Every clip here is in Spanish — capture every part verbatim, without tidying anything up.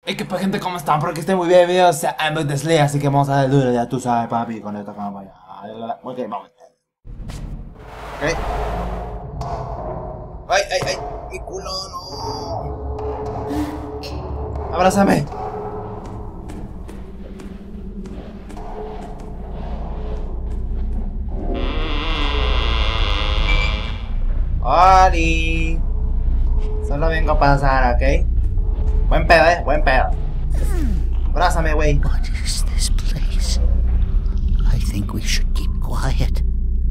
Hey, que pa' gente, ¿cómo están? Porque esté muy bien, videos, o sea, I'm Slay, así que vamos a darle duro, ya tú sabes, papi, con esta cámara ya. Ok, vamos. Ok. Ay, ay, ay, mi culo, no. Abrázame. Ori. Solo vengo a pasar, ¿ok? Buen pedo, eh, buen pedo. Abrázame, güey. What is this place? I think we should keep quiet.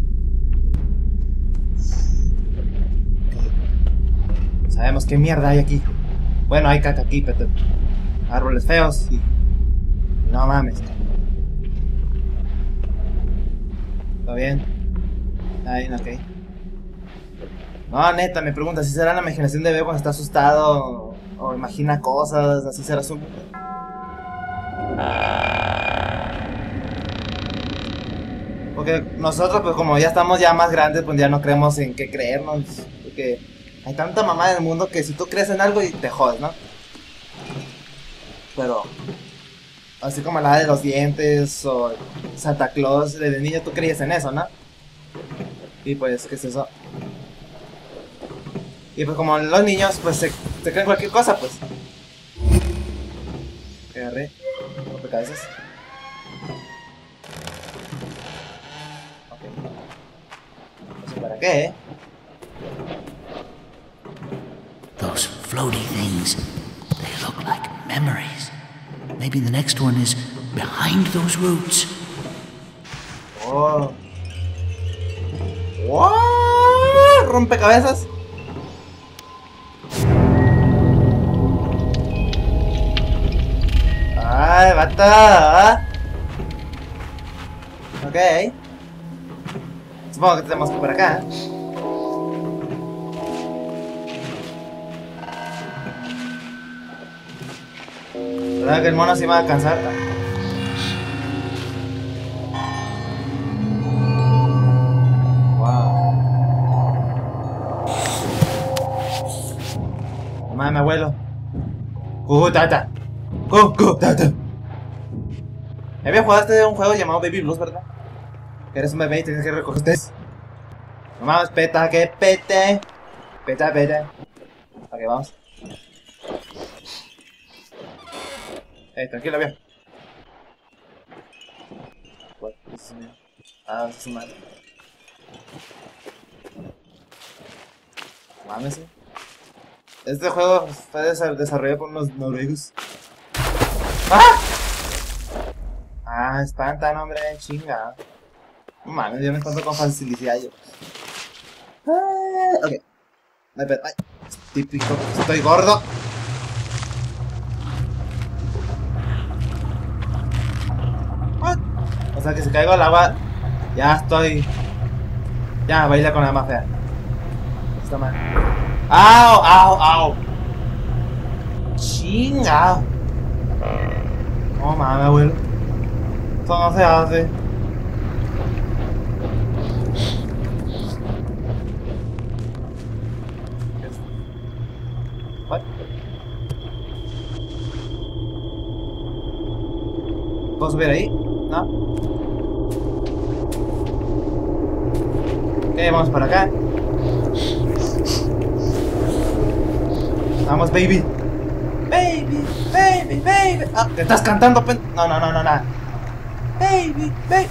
Sabemos qué mierda hay aquí. Bueno, hay caca aquí, pero árboles feos y... No mames. ¿Todo bien? Ahí, ok. No, neta, me pregunta si será la imaginación de bebé cuando está asustado o, o imagina cosas, así será su... Porque nosotros, pues como ya estamos ya más grandes, pues ya no creemos en qué creernos. Porque hay tanta mamá en el mundo que si tú crees en algo y te jodes, ¿no? Pero... Así como la de los dientes o Santa Claus, desde niño tú creías en eso, ¿no? Y pues, ¿qué es eso? Y pues como los niños, pues se, se creen cualquier cosa, pues. Agarré. Rompecabezas. Ok. No sé para qué, ¿eh? Those floaty things, they look like memories. Maybe the next one is behind those roots. Oh. What? Rompecabezas. Ay, bata. Ok. Supongo que tenemos que ir por acá. ¿Verdad que el mono se iba a cansar? Wow. Mamá, mi abuelo. Uh, tata. Uh, uh, tata. Me había jugado este un juego llamado Baby Blues, ¿verdad? Que eres un bebé y tienes que recogerte. Mamá, peta, que pete. Peta, pete. Ok, vamos. Eh, tranquilo, viejo. What? This is me. Ah, this is mal. Mames, eh. Este juego fue desarrollado por unos noruegos. ¡Ah! Ah, espantan, hombre, chinga. No mames, yo me espanto con facilidad yo. Ah, ok. Ay, pero, ay, típico, estoy gordo. O sea que si caigo al agua, ya estoy. Ya, baila con la más fea. Está mal. ¡Au, au, au! ¡Chinga! No mames, abuelo. Esto no se hace. ¿What? ¿Puedo subir ahí? ¿No? Ok, vamos para acá. Vamos, baby. Baby, baby, baby. Ah, te estás cantando, pen... No, no, no, no, no. Baby, baby.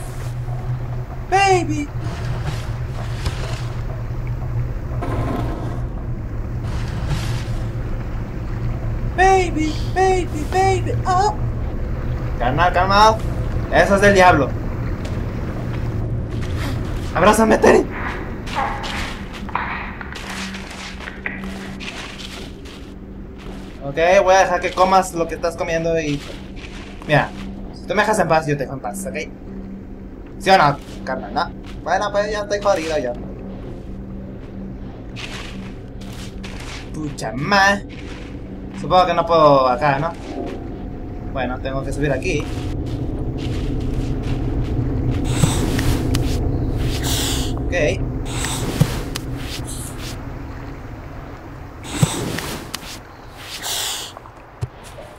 Baby. Baby, baby, baby. Oh. Carnal, calmado. Eso es del diablo. Abrázame, Terry. Ok, voy a dejar que comas lo que estás comiendo y... Mira, si tú me dejas en paz, yo te dejo en paz, ¿ok? ¿Sí o no, carnal? No. Bueno, pues ya estoy jodido ya. Pucha más. Supongo que no puedo acá, ¿no? Bueno, tengo que subir aquí. Ok.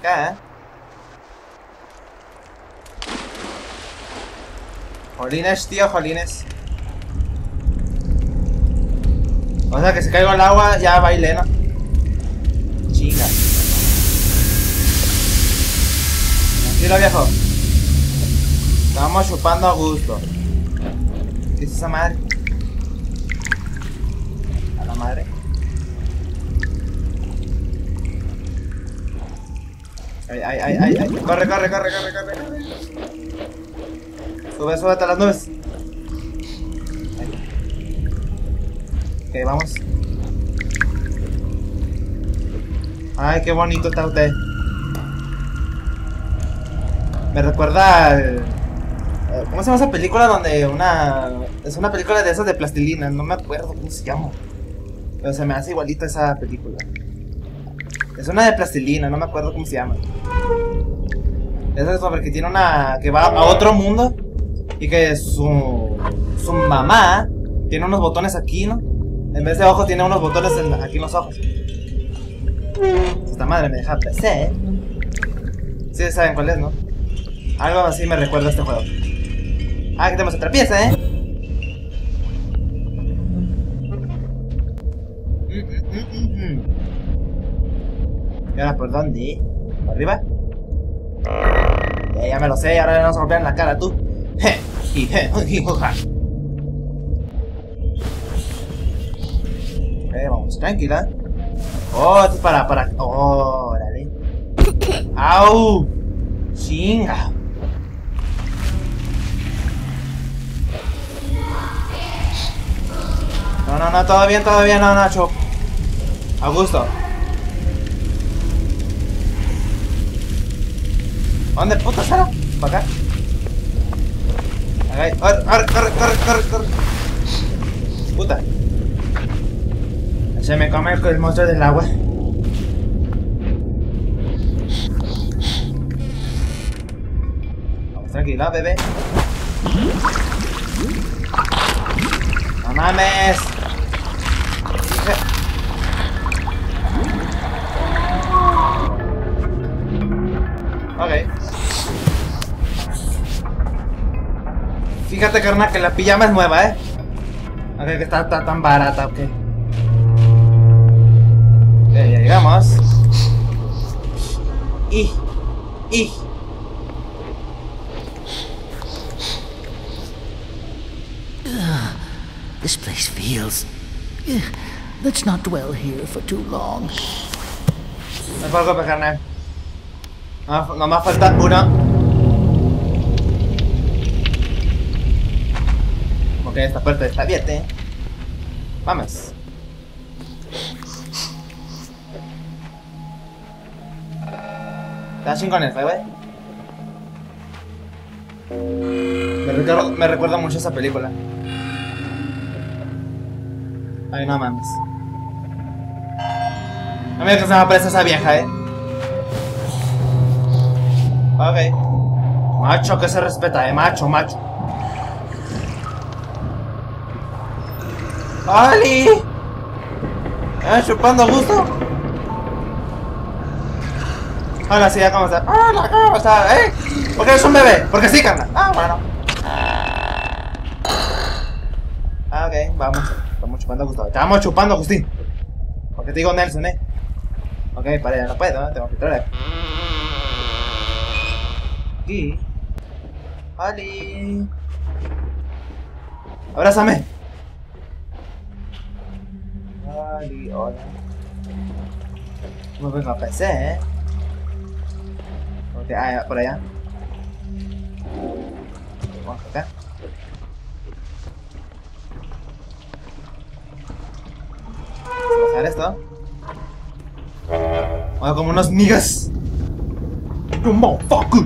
Acá, ¿eh? Jolines, tío, jolines. O sea que si caigo al agua ya bailé, ¿no? Chinga. Tranquilo, viejo. Estamos chupando a gusto. ¿Qué es esa madre? A la madre. Ay, ay, ay, ay, ay. Corre, corre, corre, corre, corre. Sube, súbete a las nubes. Ok, vamos. Ay, qué bonito está usted. Me recuerda al... ¿Cómo se llama esa película donde una... Es una película de esas de plastilina, no me acuerdo cómo se llama. Pero se me hace igualita esa película. Es una de plastilina, no me acuerdo cómo se llama. Esa es sobre que tiene una... que va a otro mundo. Y que su... su mamá tiene unos botones aquí, ¿no? En vez de ojos tiene unos botones en, aquí en los ojos. Esta madre me deja P C, ¿eh? Sí, saben cuál es, ¿no? Algo así me recuerda a este juego. Ah, aquí tenemos otra pieza, ¿eh? Mm, mm, mm, mm. ¿Y ahora por dónde? ¿Por arriba? Ya, ya me lo sé, ahora no nos golpean en la cara, tú. Je, y je, y joja. Eh, vamos, tranquila. Oh, esto es para, para... Oh, órale. ¡Au! ¡Chinga! No, no, no, todo bien, todo bien, no, Nacho. A gusto. ¿Dónde puta será? ¿Para acá? Acá. Corre, corre, corre, corre, corre, corre. Puta. Se me come el monstruo del agua. Vamos, tranquila, bebé. No mames. Ok. Fíjate, carnal, que la pijama es nueva, ¿eh? Ok, que está, está tan barata, ok. Ok, ya llegamos. Y... Y... This place feels... Uh, let's not dwell here for too long. No preocupes, carnal. No, no más falta uno. Ok, esta puerta está abierta, ¿eh? Vamos. Está chingón esta, güey. Me recuerda, me recuerda mucho esa película. Ay, no mames. No me digas que se me aparece esa vieja, eh. Ok. Macho que se respeta, eh. Macho, macho. ¡Ali! ¿Eh? ¿Chupando a gusto? Hola, sí, ¿cómo está? Hola, ¿cómo está? ¿Eh? ¿Por qué eres un bebé? Porque sí, carnal. Ah, bueno. Ah, ok, vamos. Estamos chupando a gusto. Estamos chupando, Agustín. Porque te digo Nelson, eh. Ok, para allá no puedo, ¿eh? Tengo que traer. Aquí. ¡Ali! ¡Abrázame! ¡Ali! Hola. No vengo a P C, ¿eh? Ok, ah, por allá. Vamos acá. Vamos a bajar esto. Vamos como unos niggas. You motherfucker.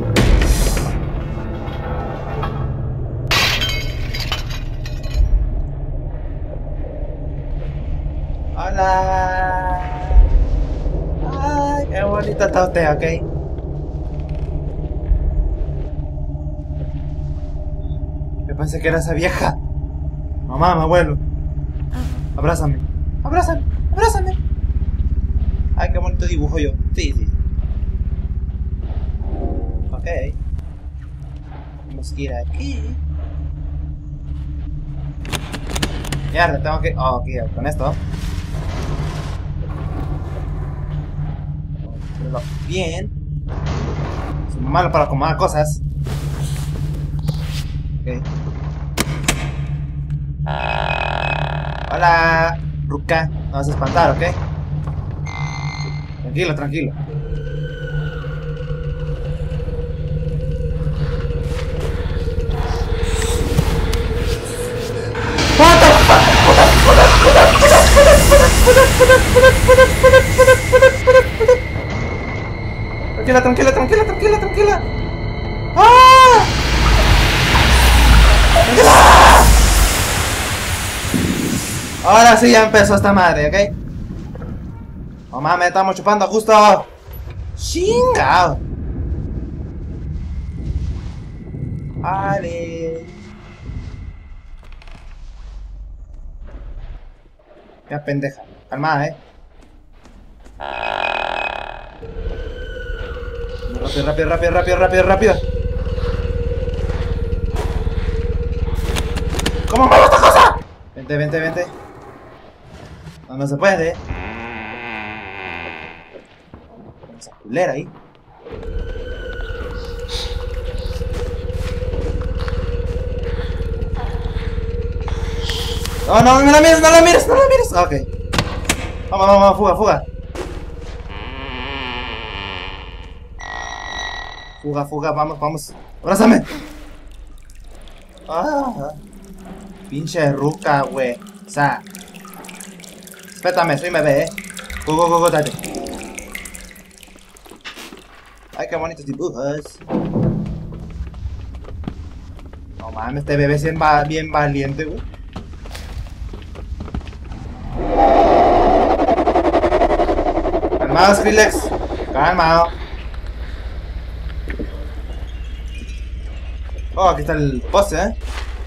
Hola. Ay, qué bonita está usted, ok. Yo pensé que era esa vieja. Mamá, mi abuelo. Abrázame. Abrázame. Abrázame. Ay, qué bonito dibujo yo. Sí, sí. Ok. Tenemos que ir aquí. Mierda, tengo que... Oh, ok, con esto. Bien. Soy malo para acomodar cosas. Ok. Hola, Ruka. No vas a espantar, ¿ok? Tranquilo, tranquilo. What the fuck? Tranquila, tranquila, tranquila, tranquila, tranquila. ¡Ah! ¡Tranquila! Ahora sí ya empezó esta madre, ¿ok? No mames, estamos chupando justo. ¡Chingao! Vale. Ya pendeja. Calmada, eh. Rápido, rápido, rápido, rápido, rápido, rápido. ¿Cómo muevo esta cosa? Vente, vente, vente. No, no se puede. Esa culera ahí. No, no, no la mires, no la mires, no la mires. Ok. Vamos, vamos, vamos, fuga, fuga. Fuga, fuga, vamos, vamos. ¡Abrázame! Ah, pinche ruca, güey. O sea. Espérame, soy bebé, eh. Go, go, go, go, dale. Ay, qué bonitos dibujos. No mames, este bebé es bien, va bien valiente, güey. Calmado, Skrillex. Calmado. Oh, aquí está el poste, eh.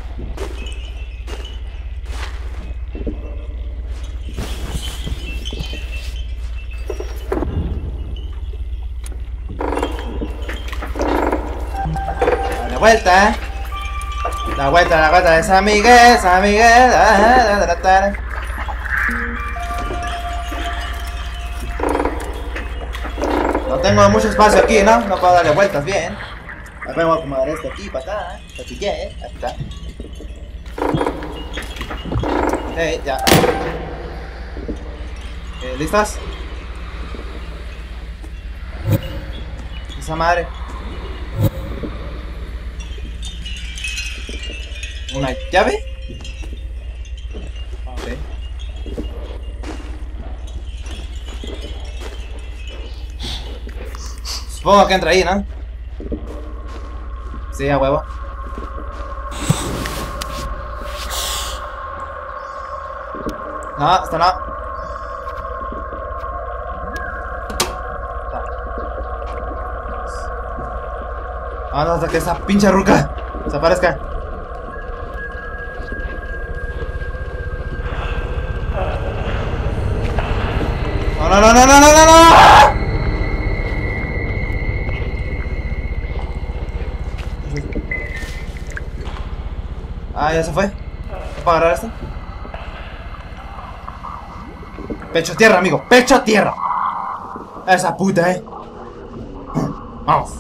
Dale vuelta, eh. La vuelta, la vuelta de San Miguel, San Miguel. No tengo mucho espacio aquí, ¿no? No puedo darle vueltas bien. A ver, voy a acomodar esto aquí para acá, ¿eh? Así que, ¿eh? Ahí está. Ok, ya. Eh, ¿Listas? Esa madre. ¿Una llave? Ok. Supongo que entra ahí, ¿no? Sí, a huevo. No, esto no. Vamos hasta que esa pinche ruca desaparezca. No, no, no, no, no, no, no, no. Ah, ya se fue. ¿Para agarrar esto? Pecho a tierra, amigo. Pecho a tierra. Esa puta, eh. Vamos.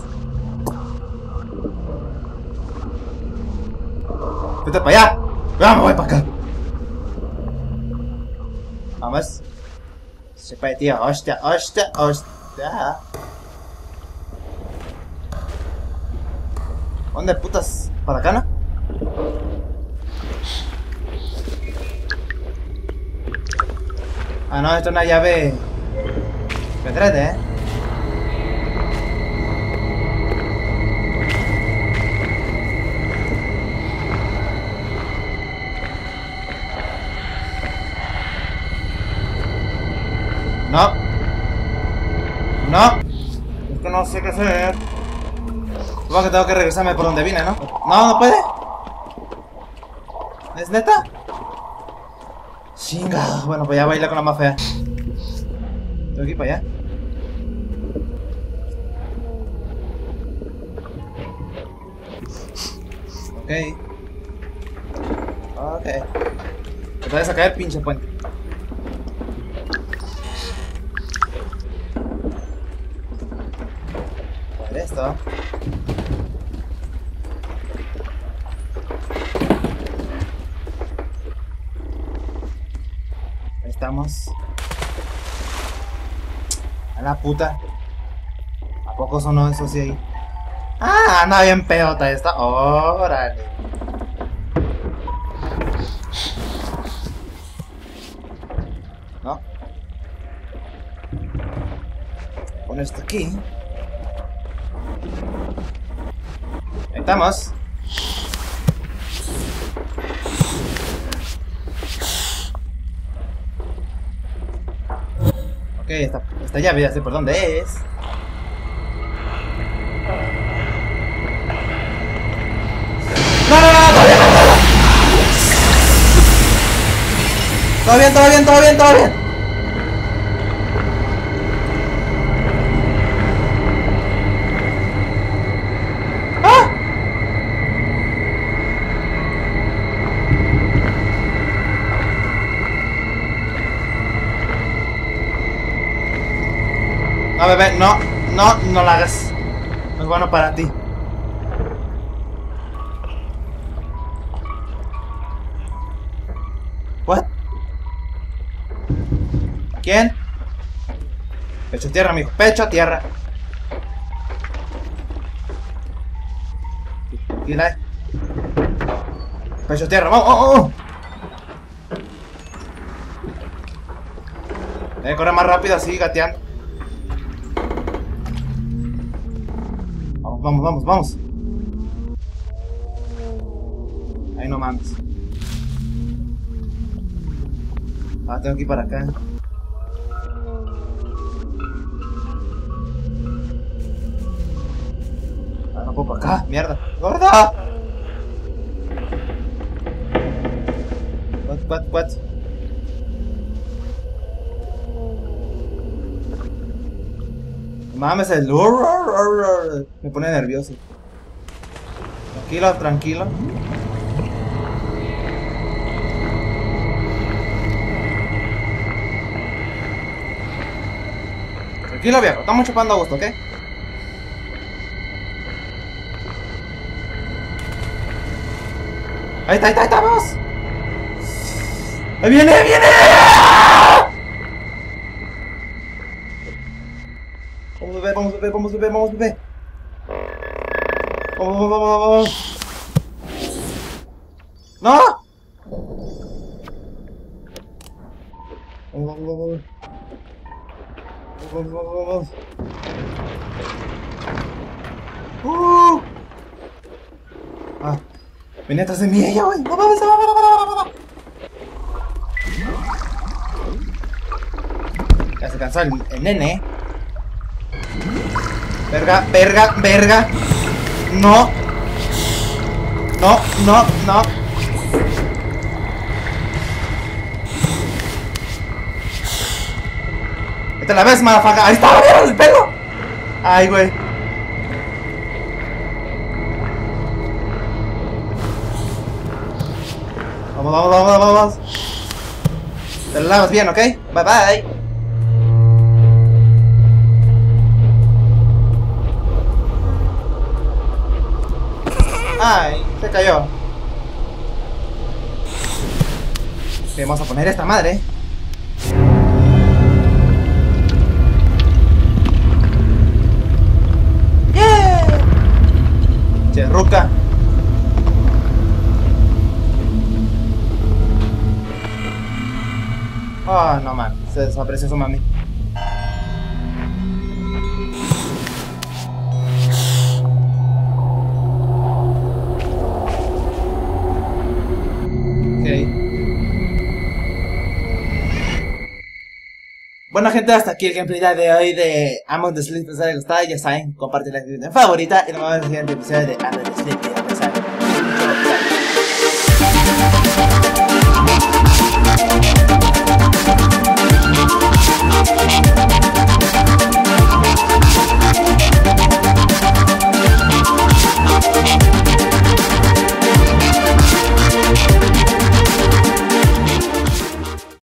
Vete para allá. Vamos, voy para acá. Vamos. Se puede, tío. Hostia, hostia, hostia. ¿Dónde putas? ¿Para acá, no? Ah, no, esto es una llave. Me entrete, eh. No. No. Es que no sé qué hacer. Supongo que tengo que regresarme por donde vine, ¿no? No, no puede. ¿Es neta? Chinga. Bueno, pues ya baila con la más fea. Tengo que ir para allá. Ok. Ok. Te vas a caer, pinche puente. Por esto. Ahí estamos. A la puta. ¿A poco sonó eso sí ahí? Ah, anda bien pedota esta. Órale. ¿No? Pon esto aquí. Ahí estamos. Ok, esta, esta llave ya sé por dónde es. ¡No, no, no! ¡Todo bien, todo bien, todo bien, todo bien! ¡Ah! No, bebé, no, no, no la hagas. No es bueno para ti. ¿What? ¿Quién? Pecho a tierra, amigo. Pecho a tierra. Aquí la hay. Pecho a tierra. ¡Vamos! ¡Oh, oh! Debe correr más rápido así, gateando. Vamos, vamos, vamos, vamos. Ahí no mames. Ah, tengo que ir para acá. Ah, no puedo para acá. Mierda. ¡Gorda! What, what, what? Mames, el... Me pone nervioso. Tranquilo, tranquilo. Tranquilo, viejo. Estamos chupando a gusto, ¿ok? Ahí está, ahí está, ahí está, vamos. ¡Ahí viene, ahí viene! Vamos, bebé, vamos, bebé, vamos, bebé, vamos, bebé. Vamos, vamos, vamos, vamos. ¡No! Vamos, vamos, vamos. Vamos, vamos, vamos. Uh. Ah, venía atrás de mí ella, güey. No mames, no mames, no mames, no mames. Ya se cansó el, el nene. Verga, verga, verga. No. No, no, no. Vete a la vez, madafaga. Ahí está, ¿vieron el pelo? Ay, güey. Vamos, vamos, vamos, vamos, vamos. Te lo lavas bien, ¿ok? Bye, bye. Ay, se cayó. Ok, vamos a poner esta madre. ¡Yeah! Cherruca. Oh, no man, se desapareció su mami. Bueno gente, hasta aquí el gameplay de hoy de Among the Sleep. Espero que les haya gustado, ya saben, compartir la actividad favorita y nos vemos en el siguiente episodio de Among the Sleep. Ya saben.